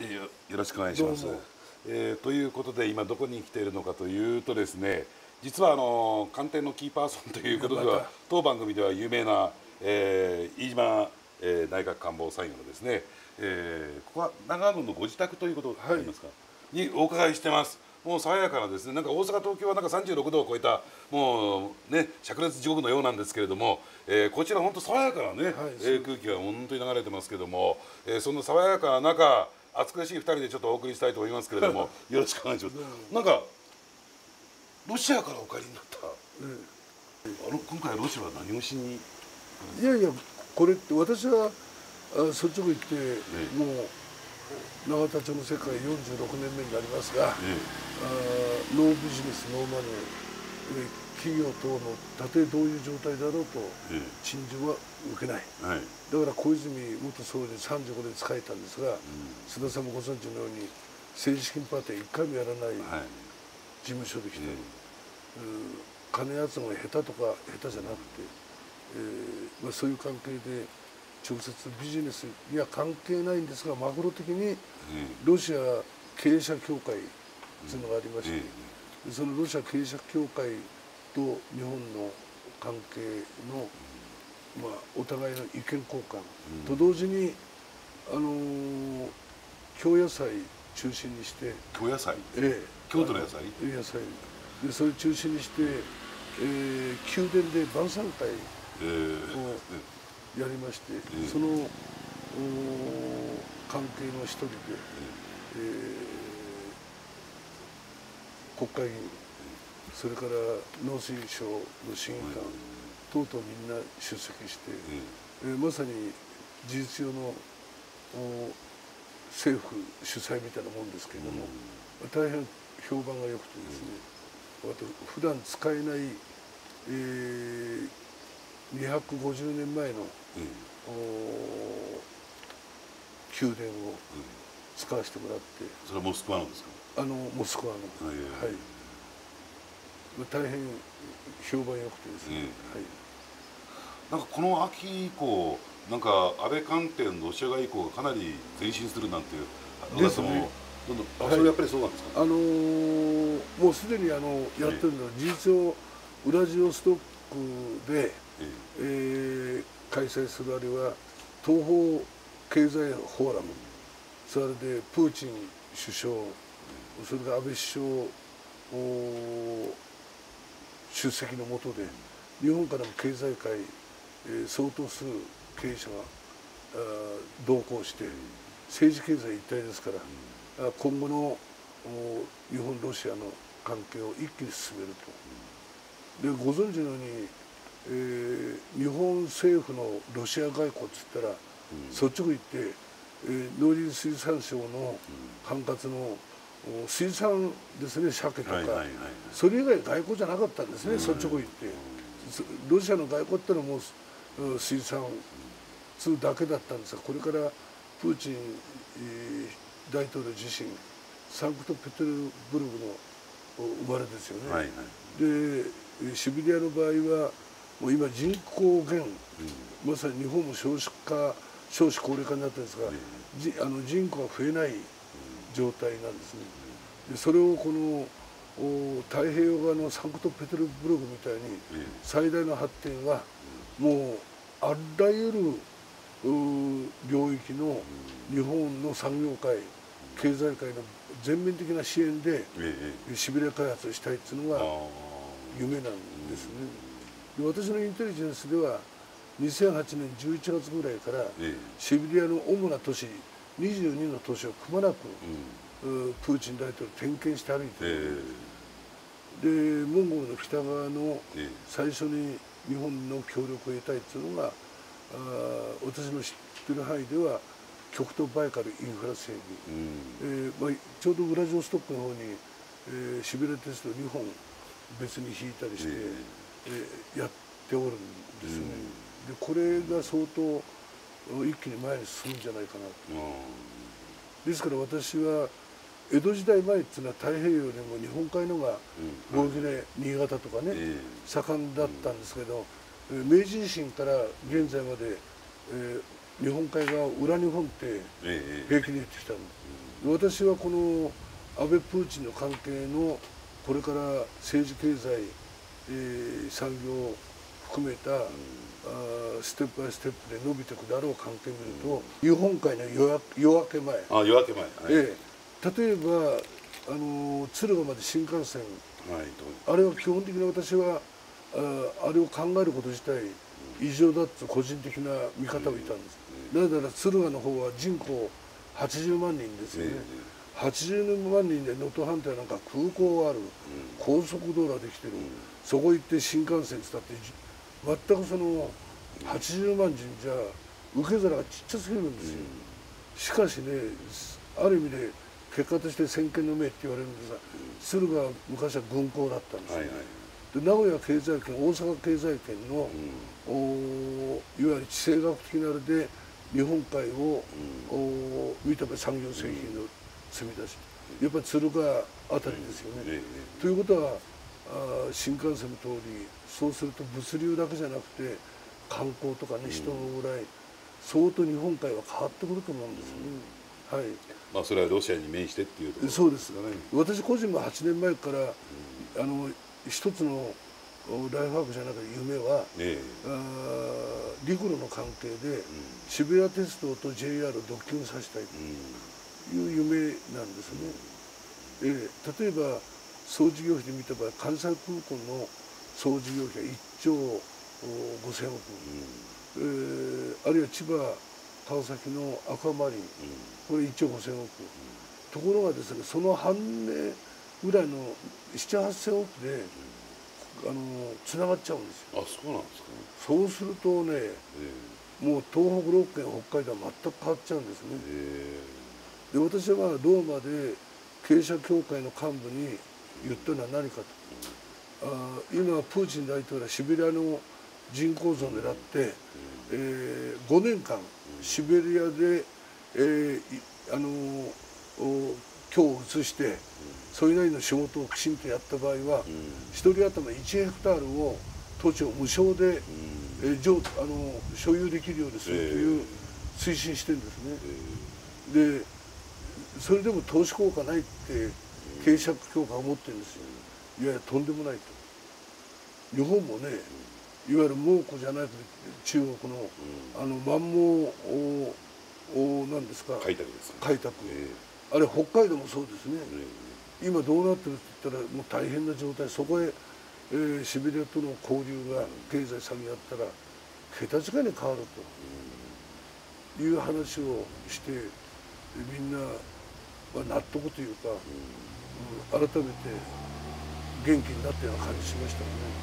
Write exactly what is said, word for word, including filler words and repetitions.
えよ、よろしくお願いします。えー、ということで今どこに来ているのかというとですね、実はあの官邸のキーパーソンということでは当番組では有名な、えー、飯島、えー、内閣官房参与のですね、えー、ここは長野のご自宅ということになりますか、はい、にお伺いしてます。もう爽やかなですね、なんか大阪東京はなんかさんじゅうろくどを超えたもうね灼熱地獄のようなんですけれども、えー、こちら本当爽やかなね、はい、えー、空気が本当に流れてますけども、えー、その爽やかな中暑苦しいふたりでちょっとお送りしたいと思いますけれどもよろしくお願いします。なんかロシアからお帰りになった、うん、あの今回ロシアは何をしに。 いやいや、これって私は率直言って、ね、もう永田町の世界よんじゅうろくねんめになりますが、ね、あノービジネスノーマネー、企業等のたとえどういう状態だろうと陳情は受けない、はい、だから小泉元総理さんじゅうごねん仕えたんですが、うん、須田さんもご存知のように政治資金パーティーいっかいもやらない事務所で来て、はい、金集めが下手とか下手じゃなくて、えーまあ、そういう関係で直接ビジネスには関係ないんですが、マクロ的にロシア経営者協会というのがありまして、そのロシア経営者協会と日本の関係の、まあ、お互いの意見交換と同時に、あのー、京野菜中心にして、 京野菜、 ええ、 京都の野菜、 野菜でそれを中心にして、えー、宮殿で晩餐会をやりまして、えー、その関係の一人で、えーえー、国会議員、それから農水省の審議官等々みんな出席して、えー、まさに事実上の政府主催みたいなもんですけれども、大変評判が良くてですね、あと普段使えない、えー、にひゃくごじゅうねんまえの、うん、宮殿を使わせてもらって、 それはモスクワのですか？ あのモスクワの、はい、大変評判良くてですね、はい、 なんかこの秋以降、なんか安倍官邸のロシア外交がかなり前進するなんていう噂もどんどん、あ、それやっぱりそうなんですか？ あのー、もうすでにあのやってるのは、事実上ウラジオストックで、えー、開催するあれは東方経済フォーラム、それでプーチン首相、それから安倍首相出席の下で日本からも経済界、えー、相当数経営者が同行して政治経済一体ですから、今後の日本ロシアの関係を一気に進めると。でご存知のように、えー、日本政府のロシア外交っつったら、うん、率直言って、えー、農林水産省の管轄の水産ですね、鮭とか、それ以外外交じゃなかったんですね、率直言って。ロシアの外交ってのはもう水産だけだったんですが、これからプーチン、えー、大統領自身サンクトペテルブルクの生まれですよね。はいはい、でシベリアの場合はもう今人口減、うん、まさに日本も少子化少子高齢化になってるんですが、うん、じあの人口が増えない状態なんですね。でそれをこの太平洋側のサンクトペテルブルクみたいに最大の発展はもうあらゆる領域の日本の産業界経済界の全面的な支援でシベリア開発をしたいっていうのが夢なんですね。で私のインテリジェンスではにせんはちねんじゅういちがつぐらいからシベリアの主な都市にじゅうにの都市をくまなくプーチン大統領点検して歩いてる。でモンゴルの北側の最初に日本の協力を得たいっていうのが、あ私の知ってる範囲では極東バイカルインフラ整備、うんえーまあ、ちょうどウラジオストックの方に、えー、シベリア鉄道にほん別に引いたりして、えー、やっておるんですね。うん、でこれが相当一気に前に進むんじゃないかなと。ですから私は江戸時代前っていうのは太平洋よりも日本海のがゴールデン新潟とかね、盛んだったんですけど、明治維新から現在まで、えー、日本海側裏日本って平気で言ってきたの。 私はこの安倍・プーチンの関係のこれから政治経済、えー、産業を含めた、うん、あステップバイステップで伸びていくだろう関係を見ると、うん、日本海の夜夜明け前、 あ夜明け前、はい、 えー、例えばあの敦賀まで新幹線、はい、あれは基本的に私は あ, あれを考えること自体異常だと個人的な見方をいたんです、うん、なぜなら敦賀の方は人口はちじゅうまんにんですよね、うん、はちじゅうまんにんで能登半島なんか空港がある、うん、高速道路ができてる、うん、そこ行って新幹線伝って全くそのはちじゅうまん人じゃ受け皿がちっちゃすぎるんですよ、うん、しかしねある意味で結果として先見の明って言われるんですが、敦賀は昔は軍港だったんです、はいはい、で名古屋経済圏大阪経済圏の、うん、いわゆる地政学的なあれで日本海を、うん、認め産業製品の積み出し、やっぱり敦賀あたりですよね、うん、ということはあ新幹線の通りそうすると物流だけじゃなくて観光とかね、人の往来相当日本海は変わってくると思うんですよね、うん、はい、 まあそれはロシアに面してっていうところ、 そうですがね、私個人もはちねんまえから、うん、あの一つのライフワークじゃなくて夢は、ええ、あ陸路の関係で、うん、渋谷鉄道と ジェイアール をドッキングさせたいという夢なんですね、うん、ええ、例えば総事業費で見た場合関西空港の総事業費はいっちょうごせんおく、うん、えー、あるいは千葉川崎のアクアマリン、うん、これいっちょうごせんおく、うん、ところがですねその半値ぐらいのなな、はっせんおくで、うん、あのつながっちゃうんですよ。 あ、そうなんですかね。 そうするとね、えー、もう東北ろっけん北海道は全く変わっちゃうんですね、えー、で私はローマで経営者協会の幹部に言ったのは何かと、うん、あ今プーチン大統領はシベリアの人口増を狙って、うん、えー、ごねんかんシベリアで、えー、あの居を移して、うん、それなりの仕事をきちんとやった場合は、うん、ひとり頭いちヘクタールを土地を無償で、うん、えー、あの所有できるようにするという推進してるんですね、えー、でそれでも投資効果ないって経営者協会は思ってるんですよ。いやいやとんでもないと。日本もね、いわゆる蒙古じゃないけど中国の、うん、あの満蒙おなんですか開拓ですね、 開拓、えー、あれ北海道もそうですね、えー、今どうなってるって言ったらもう大変な状態、そこへ、えー、シベリアとの交流が経済産業やったら桁違いに変わるという話をしてみんな、まあ、納得というか、うん、改めて元気になったような感じしましたよね。